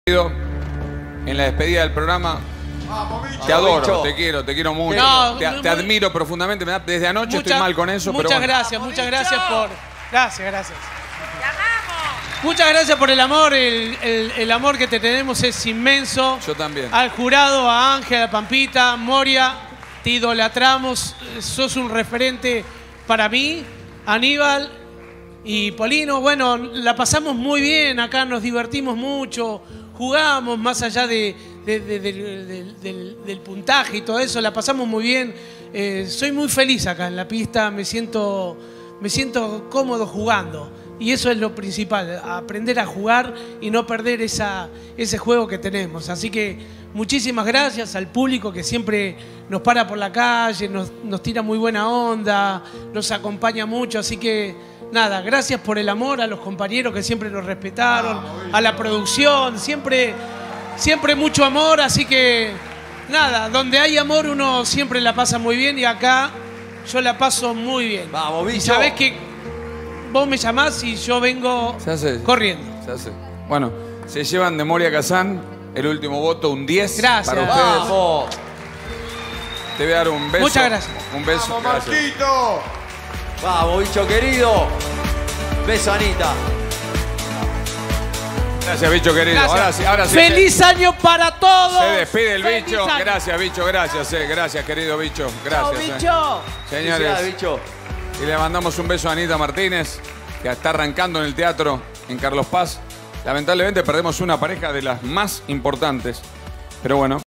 En la despedida del programa. Te adoro, te quiero mucho. No, te admiro profundamente. Desde anoche estoy mal con eso, pero muchas bueno. gracias, muchas gracias por... Gracias. Muchas gracias por el amor. El amor que te tenemos es inmenso. Yo también. Al jurado, a Ángel, a Pampita, Moria, te idolatramos. Sos un referente para mí, Aníbal y Polino. Bueno, la pasamos muy bien acá, nos divertimos mucho, jugamos más allá del puntaje y todo eso, la pasamos muy bien. Soy muy feliz acá en la pista, me siento cómodo jugando. Y eso es lo principal, aprender a jugar y no perder ese juego que tenemos. Así que muchísimas gracias al público que siempre nos para por la calle, nos tira muy buena onda, nos acompaña mucho. Así que nada, gracias por el amor, a los compañeros que siempre nos respetaron, a la producción, siempre mucho amor. Así que nada, donde hay amor uno siempre la pasa muy bien y acá yo la paso muy bien. Vamos, bicho. Y sabés que vos me llamás y yo vengo corriendo. Se hace. Bueno, se llevan de Moria Kazán el último voto, un 10. Gracias. Para ustedes. Vamos. Te voy a dar un beso. Muchas gracias. Un beso. ¡Vamos, Gracias. Marquito! Vamos, bicho querido. Beso, Anita. Gracias, bicho querido. Gracias. Ahora sí. ¡Feliz año para todos! Se despide el ¡Feliz bicho. año! Gracias, bicho. Gracias, querido bicho. Gracias. Chao, bicho. Señores. Felicidades, bicho. Y le mandamos un beso a Anita Martínez, que está arrancando en el teatro en Carlos Paz. Lamentablemente perdemos una pareja de las más importantes. Pero bueno.